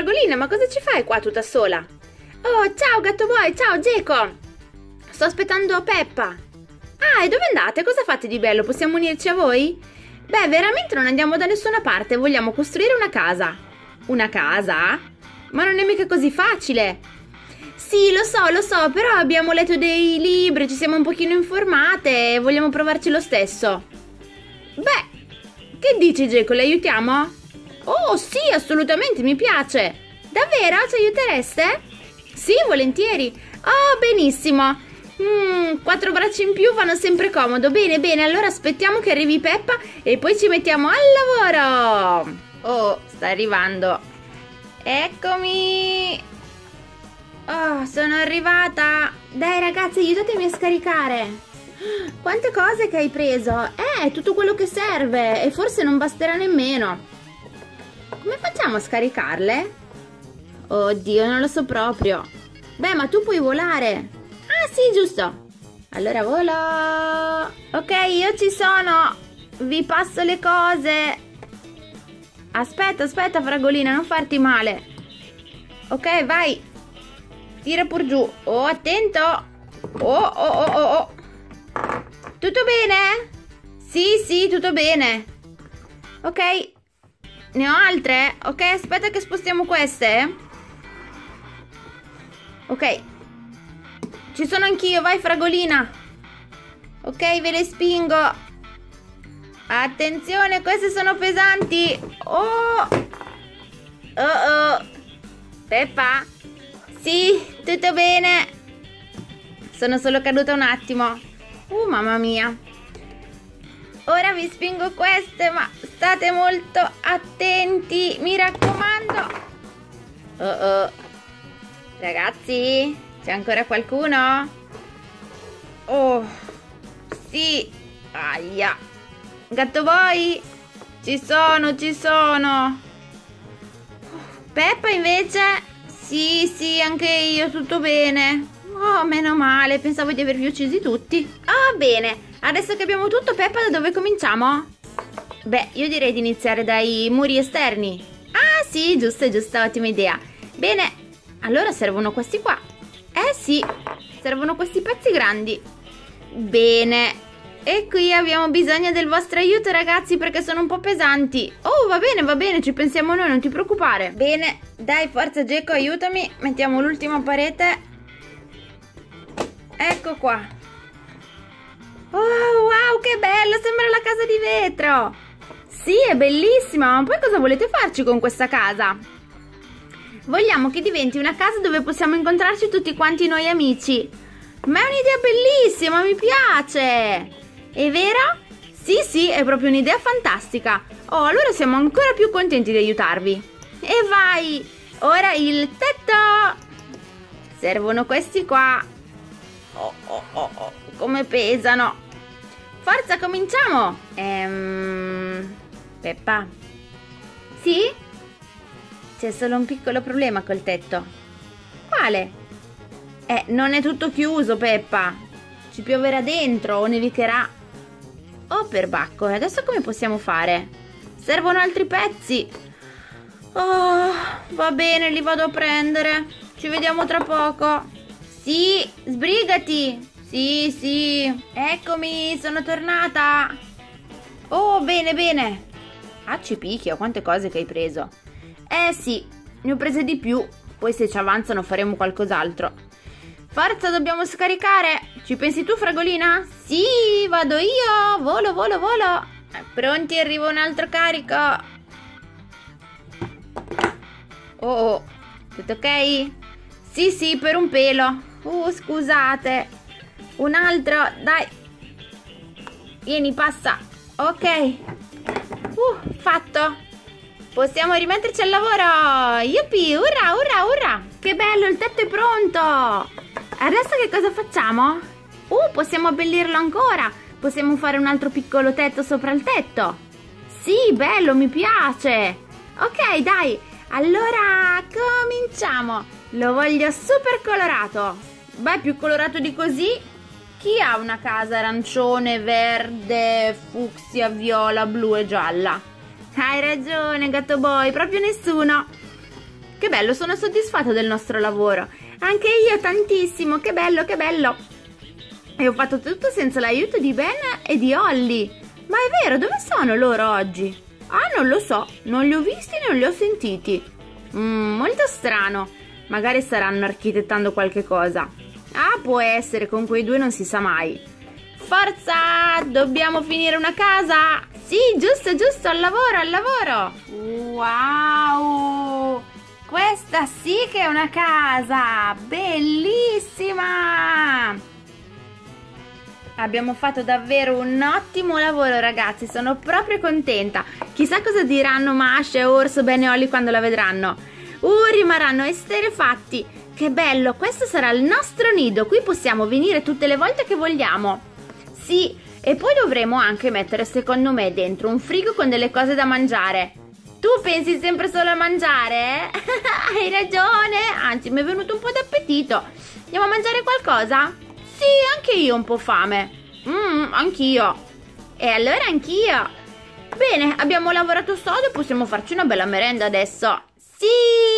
Fragolina, ma cosa ci fai qua tutta sola? Oh, ciao gatto boy, ciao Geco. Sto aspettando Peppa. Ah, e dove andate? Cosa fate di bello? Possiamo unirci a voi? Beh, veramente non andiamo da nessuna parte, vogliamo costruire una casa. Una casa? Ma non è mica così facile. Sì, lo so, però abbiamo letto dei libri, ci siamo un pochino informate e vogliamo provarci lo stesso. Beh, che dici Geco, le aiutiamo? Oh, sì, assolutamente, mi piace. Davvero? Ci aiutereste? Sì, volentieri. Oh, benissimo. 4 braccia in più vanno sempre comodo. Bene, allora aspettiamo che arrivi Peppa e poi ci mettiamo al lavoro. Oh, sta arrivando. Eccomi. Oh, sono arrivata. Dai ragazzi, aiutatemi a scaricare. Quante cose che hai preso. È tutto quello che serve e forse non basterà nemmeno. Come facciamo a scaricarle? Oddio, non lo so proprio. Beh, ma tu puoi volare. Ah, sì, giusto. Allora volo. Ok, io ci sono. Vi passo le cose. Aspetta, Fragolina, non farti male. Ok, vai. Tira pur giù. Oh, attento. Oh. Tutto bene? Sì, tutto bene. Ok. Ne ho altre? Ok, aspetta che spostiamo queste. Ok. Ci sono anch'io, vai Fragolina. Ok, ve le spingo. Attenzione, queste sono pesanti. Oh. Peppa? Sì, tutto bene. Sono solo caduta un attimo. Mamma mia. Ora vi spingo queste, ma state molto attenti, mi raccomando. Ragazzi, c'è ancora qualcuno? Oh, sì. Aia. Gatto boy? Ci sono. Peppa invece? Sì, anche io, tutto bene. Oh, meno male, pensavo di avervi uccisi tutti. Ah, bene. Adesso che abbiamo tutto, Peppa, da dove cominciamo? Beh, io direi di iniziare dai muri esterni. Ah, sì, giusto, ottima idea. Bene, allora servono questi qua. Sì, servono questi pezzi grandi. Bene, e qui abbiamo bisogno del vostro aiuto, ragazzi, perché sono un po' pesanti. Oh, va bene, ci pensiamo noi, non ti preoccupare. Bene, dai, forza Geco, aiutami. Mettiamo l'ultima parete. Ecco qua. Oh, wow, che bello, sembra la casa di vetro. Sì, è bellissima, ma poi cosa volete farci con questa casa? Vogliamo che diventi una casa dove possiamo incontrarci tutti quanti noi amici. Ma è un'idea bellissima, mi piace. È vero? Sì, è proprio un'idea fantastica. Oh, allora siamo ancora più contenti di aiutarvi. E vai, ora il tetto. Servono questi qua. Oh, come pesano. Forza, cominciamo. Peppa. Sì? C'è solo un piccolo problema col tetto. Quale? Non è tutto chiuso, Peppa. Ci pioverà dentro o nevicherà. Oh, perbacco, e adesso come possiamo fare? Servono altri pezzi. Oh, va bene, li vado a prendere. Ci vediamo tra poco. Sì, sbrigati. Sì. Eccomi, sono tornata. Oh, bene. Ah, ci picchia, quante cose che hai preso. Sì, ne ho prese di più. Poi se ci avanzano faremo qualcos'altro. Forza, dobbiamo scaricare. Ci pensi tu, Fragolina? Sì, vado io. Volo. Pronti, arriva un altro carico. Oh, tutto ok? Sì, per un pelo. Scusate. Un altro, dai. Vieni, passa. Ok. Fatto. Possiamo rimetterci al lavoro. Yuppie, urra. Che bello, il tetto è pronto. Adesso che cosa facciamo? Possiamo abbellirlo ancora. Possiamo fare un altro piccolo tetto sopra il tetto. Sì, bello, mi piace. Ok, dai. Allora, cominciamo. Lo voglio super colorato. Beh, più colorato di così. Chi ha una casa arancione, verde, fucsia, viola, blu e gialla? Hai ragione, gatto boy, proprio nessuno. Che bello, sono soddisfatta del nostro lavoro. Anche io tantissimo, che bello, che bello. E ho fatto tutto senza l'aiuto di Ben e di Holly. Ma è vero, dove sono loro oggi? Ah, non lo so, non li ho visti, non li ho sentiti. Molto strano. Magari staranno architettando qualche cosa. Ah, può essere, con quei due non si sa mai. Forza, dobbiamo finire una casa. Sì, giusto, giusto, al lavoro, al lavoro. Wow, questa sì che è una casa, bellissima. Abbiamo fatto davvero un ottimo lavoro, ragazzi, sono proprio contenta. Chissà cosa diranno Masha, Orso, Ben e Holly quando la vedranno. Rimarranno esterrefatti. Che bello, questo sarà il nostro nido, qui possiamo venire tutte le volte che vogliamo. Sì, e poi dovremo anche mettere, secondo me, dentro un frigo con delle cose da mangiare. Tu pensi sempre solo a mangiare? Hai ragione, anzi mi è venuto un po' d'appetito. Andiamo a mangiare qualcosa? Sì, anche io ho un po' fame. Anch'io. E allora anch'io. Bene, abbiamo lavorato sodo e possiamo farci una bella merenda adesso. Sì!